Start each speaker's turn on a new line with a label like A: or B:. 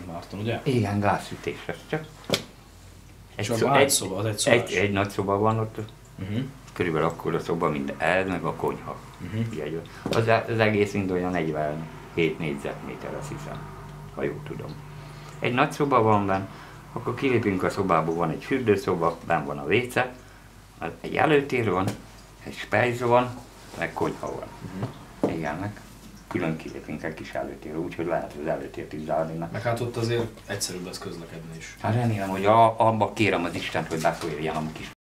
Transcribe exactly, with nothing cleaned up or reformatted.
A: Szent Márton, ugye?
B: Igen, gázsütés lesz csak.
A: Egy,
B: Egy,
A: szoba,
B: egy,
A: egy szoba, az egy
B: egy,
A: szobás.
B: egy nagy szoba van ott,
A: Uh-huh.
B: körülbelül akkor a szoba, mint ez, meg a konyha.
A: Uh-huh.
B: Az, az egész mind olyan negyvenhét négyzetméter, azt hiszem, ha jól tudom. Egy nagy szoba van benne, akkor kilépünk a szobából, van egy fürdőszoba, benn van a véce, egy előtér van, egy spejz van, meg konyha van. Uh-huh. Igen, meg külön kilépünk egy kis előtérre, úgyhogy lehet az előtért is zárni.
A: Meg hát ott azért egyszerűbb lesz közlekedni is.
B: Hát remélem, hogy a, abba kérem az Istent, hogy beszóljon a kis